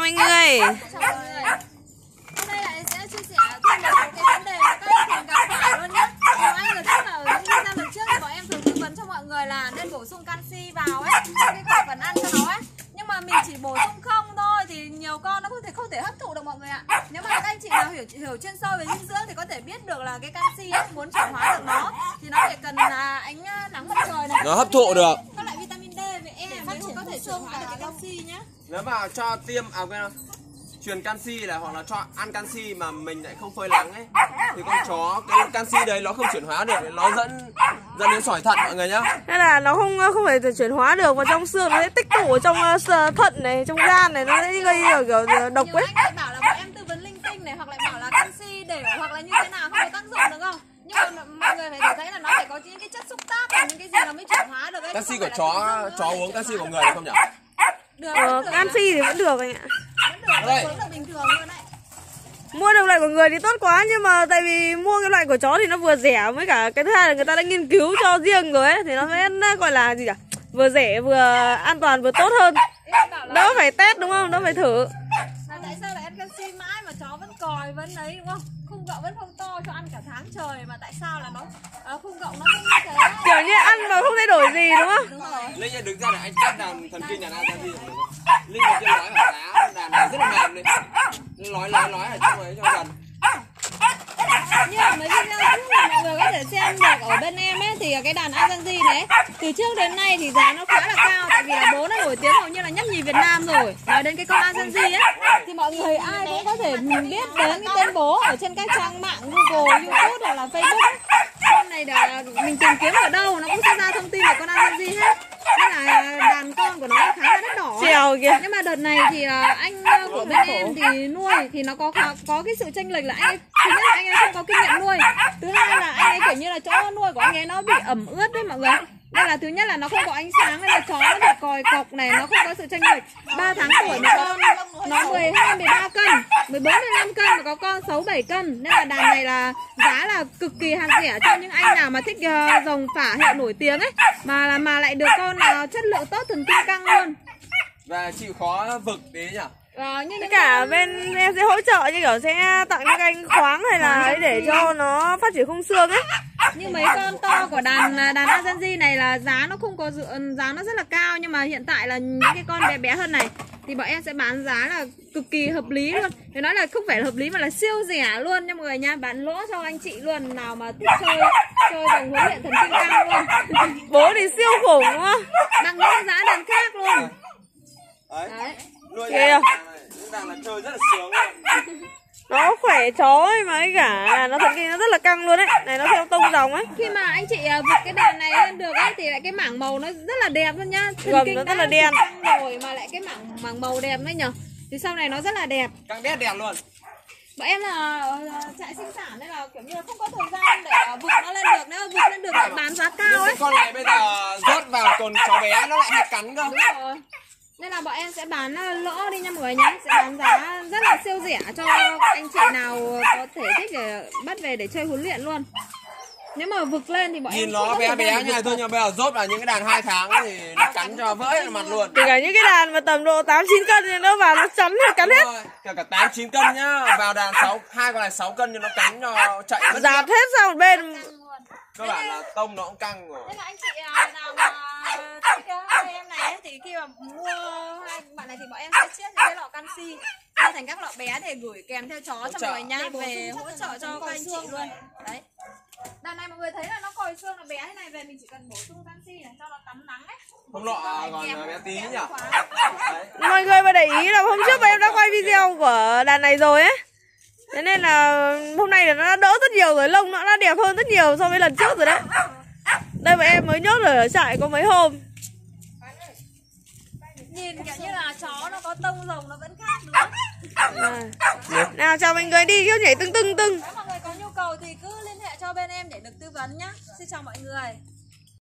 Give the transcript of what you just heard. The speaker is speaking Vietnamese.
mọi người. Chào mọi người. Hôm nay lại sẽ chia sẻ thêm một số cái vấn đề mà các anh thường gặp phải luôn nhé. Anh lần trước là ở những video lần trước thì bọn em thường tư vấn cho mọi người là nên bổ sung canxi vào ấy, cái khẩu phần ăn cho nó ấy. Nhưng mà mình chỉ bổ sung không thôi thì nhiều con nó không thể hấp thụ được mọi người ạ. Nếu mà các anh chị nào hiểu chuyên sâu về dinh dưỡng thì có thể biết được là cái canxi ấy, muốn chuyển hóa được nó thì nó phải cần là ánh nắng mặt trời này, nó hấp thụ được các loại vitamin D với E mới có thể chuyển hóa được cái canxi nhé. nếu mà cho tiêm truyền canxi là hoặc là cho ăn canxi mà mình lại không phơi nắng ấy thì con chó cái canxi đấy nó không chuyển hóa được, nó dẫn đến sỏi thận mọi người nhá. Thế là nó không phải chuyển hóa được vào trong xương, nó sẽ tích tụ ở trong thận này, trong gan này, nó sẽ gây kiểu độc ấy. Nhiều anh lại bảo là bọn em tư vấn linh tinh này, hoặc lại bảo là canxi để hoặc là như thế nào không có tác dụng được không? Nhưng mà mọi người phải thấy là nó phải có những cái chất xúc tác và những cái gì nó mới chuyển hóa được ấy. Canxi của chó uống canxi của người được không nhỉ? Được, canxi thì vẫn được anh ạ. vẫn được bình thường luôn đấy. Mua được loại của người thì tốt quá, nhưng mà tại vì mua cái loại của chó thì nó vừa rẻ, với cả cái thứ hai là người ta đã nghiên cứu cho riêng rồi ấy, thì nó mới gọi là gì cả, vừa rẻ vừa an toàn vừa tốt hơn. Đỡ phải test đúng không, đỡ phải thử. Tại sao lại ăn canxi mãi mà chó vẫn còi vẫn đấy đúng không? Khung gậu vẫn không to cho ăn cả tháng trời mà tại sao là nó khung gậu nó vẫn như thế? Kiểu như ăn mà không thay đổi gì đúng không? Đúng rồi. Linh ơi, đứng ra để anh test đàn thần kinh đàn Azanzi. Linh ở trên nói ở đá đàn này rất là mềm đấy. Nói ở trong ấy cho gần. Như là mấy video trước là mọi người có thể xem được ở bên em ấy thì cái đàn Azanzi này từ trước đến nay thì giá nó khá là cao, tại vì là bố nó nổi tiếng hầu như là nhất nhì Việt Nam rồi. Nói đến cái con Azanzi ấy thì mọi người ai cũng có thể biết đến cái tên bố ở trên các trang mạng Google, YouTube hoặc là Facebook ấy. Con này là mình tìm kiếm ở đâu nó cũng sẽ ra thông tin về con Azanzi hết. Nên là đàn con của nó khá là đắt đỏ. Trèo kìa. Nhưng mà đợt này thì anh của bên em thì nuôi thì nó có cái sự chênh lệch là anh ấy, thứ nhất là anh ấy không có kinh nghiệm nuôi, thứ hai là anh ấy kiểu như là chỗ nuôi của anh ấy nó bị ẩm ướt đấy mọi người. Nên là thứ nhất là nó không có ánh sáng nên là chó nó bị còi cọc này, nó không có sự chênh lệch. 3 tháng tuổi mà con nó 12 13 cân, 14 15 cân mà có con 6 7 cân. Nên là đàn này là giá là cực kỳ hạt rẻ cho những anh nào mà thích rồng phả hiệu nổi tiếng ấy, mà lại được con chất lượng tốt, thần kinh căng luôn. Và chịu khó vực tí nhỉ? Tất cả bên em sẽ hỗ trợ như kiểu sẽ tặng những anh khoáng hay là ấy để cho nó phát triển khung xương ấy. Như mấy con to của đàn Azanzi này là giá nó không có giá nó rất là cao, nhưng mà hiện tại là những cái con bé bé hơn này thì bọn em sẽ bán giá là cực kỳ hợp lý luôn. Để nói là không phải là hợp lý mà là siêu rẻ luôn nha mọi người nha, bán lỗ cho anh chị luôn nào mà thích chơi dòng huấn luyện thần kinh căng luôn. Bố thì siêu khủng đúng không? Bằng những giá đàn khác luôn. Đấy. Nuôi Kìa. đàn là chơi rất là sướng luôn. Nó khỏe chó ấy mà ấy cả là nó thần kinh nó rất là căng luôn ấy. Này nó theo tông dòng ấy. Khi mà anh chị vực cái đàn này lên được ấy thì lại cái mảng màu nó rất là đẹp luôn nhá. Gầm nó rất là đen rồi mà lại cái mảng màu đẹp đấy nhở. Thì sau này nó rất là đẹp. Căng đét đẹp luôn. Bọn em là trại sinh sản nên là kiểu như là không có thời gian để vực nó lên được, nếu vực lên được lại bán giá cao ấy. Con này bây giờ rớt vào còn chó bé nó lại hay cắn cơ. Đúng rồi. Nên là bọn em sẽ bán lỗ đi nha mọi người nhé. Sẽ bán giá rất là siêu rẻ cho anh chị nào có thể thích để bắt về để chơi huấn luyện luôn. Nếu mà vực lên thì bọn nhìn em nó bé bé như này thôi, nhưng bây giờ rốt vào những cái đàn 2 tháng thì nó cắn cho vỡ hết mặt luôn. Kể cả những cái đàn mà tầm độ 8-9 cân thì nó vào nó chắn hết, cắn hết. Kể cả 8-9 cân nhá, vào đàn 2 con này 6 cân nhưng nó cắn cho chạy mất. Dạt hết sang một bên. Các bạn là tông nó cũng căng rồi. Nên là anh chị nào mà thích hai em này ấy, thì khi mà mua hai bạn này thì bọn em sẽ chiết những cái lọ canxi ra thành các lọ bé để gửi kèm theo chó cho mọi người nha, về hỗ trợ cho các anh chị luôn. Đấy. Đàn này mọi người thấy là nó còi xương là bé thế này, về mình chỉ cần bổ sung canxi này cho nó tắm nắng ấy. Không lọ còn bé tí nhỉ. Mọi người mà để ý là hôm trước em đã quay video của đàn này rồi ấy. Thế nên là hôm nay là nó đã đỡ rất nhiều rồi, lông nó đã đẹp hơn rất nhiều so với lần trước rồi đấy. Đây mà em mới nhốt ở trại có mấy hôm. Nhìn kiểu như là chó nó có tông rồng nó vẫn khác đúng không? Nào chào mọi người đi, cứ nhảy tưng tưng tưng. Nếu mọi người có nhu cầu thì cứ liên hệ cho bên em để được tư vấn nhá. Xin chào mọi người.